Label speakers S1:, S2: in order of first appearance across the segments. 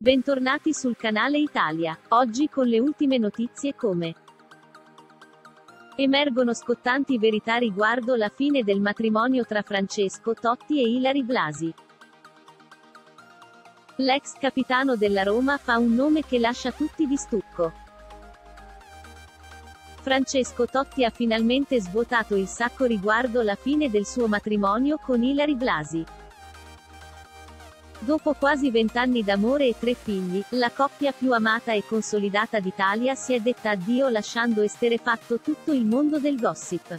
S1: Bentornati sul canale Italia. Oggi con le ultime notizie come emergono scottanti verità riguardo la fine del matrimonio tra Francesco Totti e Ilary Blasi. L'ex capitano della Roma fa un nome che lascia tutti di stucco. Francesco Totti ha finalmente svuotato il sacco riguardo la fine del suo matrimonio con Ilary Blasi. Dopo quasi 20 anni d'amore e 3 figli, la coppia più amata e consolidata d'Italia si è detta addio lasciando esterrefatto tutto il mondo del gossip.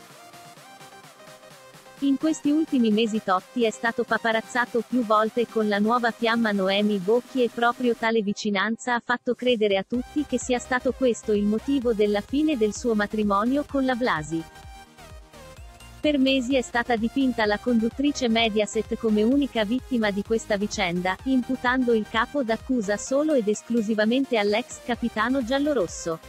S1: In questi ultimi mesi Totti è stato paparazzato più volte con la nuova fiamma Noemi Bocchi e proprio tale vicinanza ha fatto credere a tutti che sia stato questo il motivo della fine del suo matrimonio con la Blasi. Per mesi è stata dipinta la conduttrice Mediaset come unica vittima di questa vicenda, imputando il capo d'accusa solo ed esclusivamente all'ex capitano giallorosso.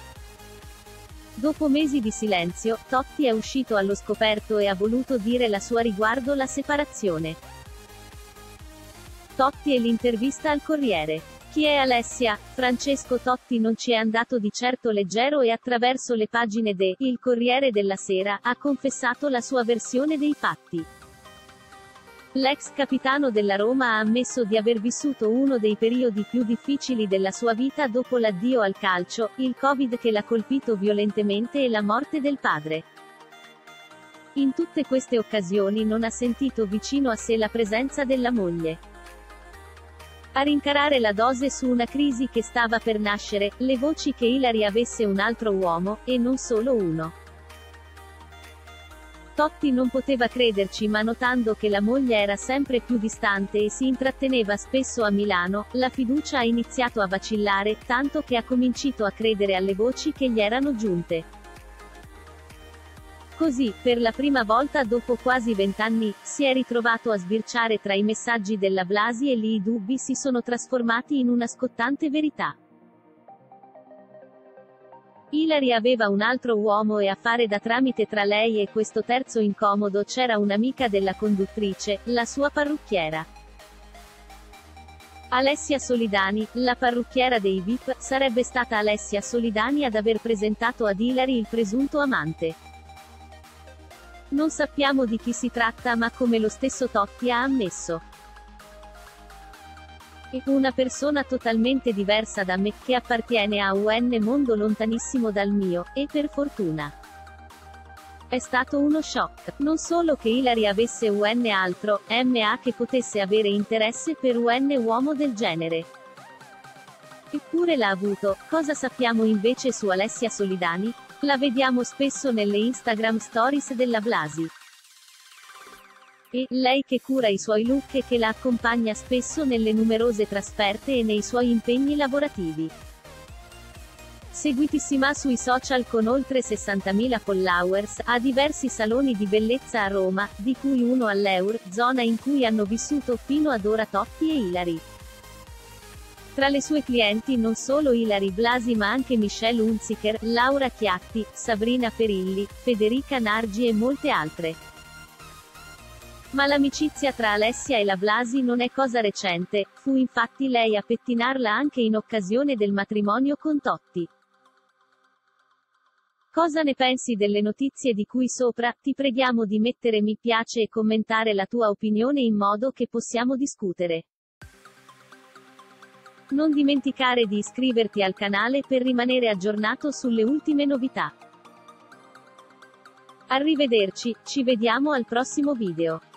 S1: Dopo mesi di silenzio, Totti è uscito allo scoperto e ha voluto dire la sua riguardo la separazione. Totti e l'intervista al Corriere. Chi è Alessia? Francesco Totti non ci è andato di certo leggero e attraverso le pagine de Il Corriere della Sera ha confessato la sua versione dei fatti. L'ex capitano della Roma ha ammesso di aver vissuto uno dei periodi più difficili della sua vita dopo l'addio al calcio, il Covid che l'ha colpito violentemente e la morte del padre. In tutte queste occasioni non ha sentito vicino a sé la presenza della moglie. A rincarare la dose su una crisi che stava per nascere, le voci che Ilary avesse un altro uomo, e non solo uno. Totti non poteva crederci ma notando che la moglie era sempre più distante e si intratteneva spesso a Milano, la fiducia ha iniziato a vacillare, tanto che ha cominciato a credere alle voci che gli erano giunte. Così, per la prima volta dopo quasi 20 anni, si è ritrovato a sbirciare tra i messaggi della Blasi e lì i dubbi si sono trasformati in una scottante verità. Ilary aveva un altro uomo e a fare da tramite tra lei e questo terzo incomodo c'era un'amica della conduttrice, la sua parrucchiera. Alessia Solidani, la parrucchiera dei VIP, sarebbe stata Alessia Solidani ad aver presentato ad Ilary il presunto amante. Non sappiamo di chi si tratta ma come lo stesso Totti ha ammesso. È una persona totalmente diversa da me, che appartiene a un mondo lontanissimo dal mio, e per fortuna. È stato uno shock. Non solo che Ilary avesse un altro, ma che potesse avere interesse per un uomo del genere. Eppure l'ha avuto. Cosa sappiamo invece su Alessia Solidani? La vediamo spesso nelle Instagram Stories della Blasi. E lei che cura i suoi look e che la accompagna spesso nelle numerose trasferte e nei suoi impegni lavorativi. Seguitissima sui social con oltre 60.000 followers, ha diversi saloni di bellezza a Roma, di cui uno all'Eur, zona in cui hanno vissuto fino ad ora Totti e Ilary. Tra le sue clienti non solo Ilary Blasi ma anche Michelle Hunziker, Laura Chiatti, Sabrina Ferilli, Federica Nargi e molte altre. Ma l'amicizia tra Alessia e la Blasi non è cosa recente, fu infatti lei a pettinarla anche in occasione del matrimonio con Totti. Cosa ne pensi delle notizie di cui sopra? Ti preghiamo di mettere mi piace e commentare la tua opinione in modo che possiamo discutere. Non dimenticare di iscriverti al canale per rimanere aggiornato sulle ultime novità. Arrivederci, ci vediamo al prossimo video.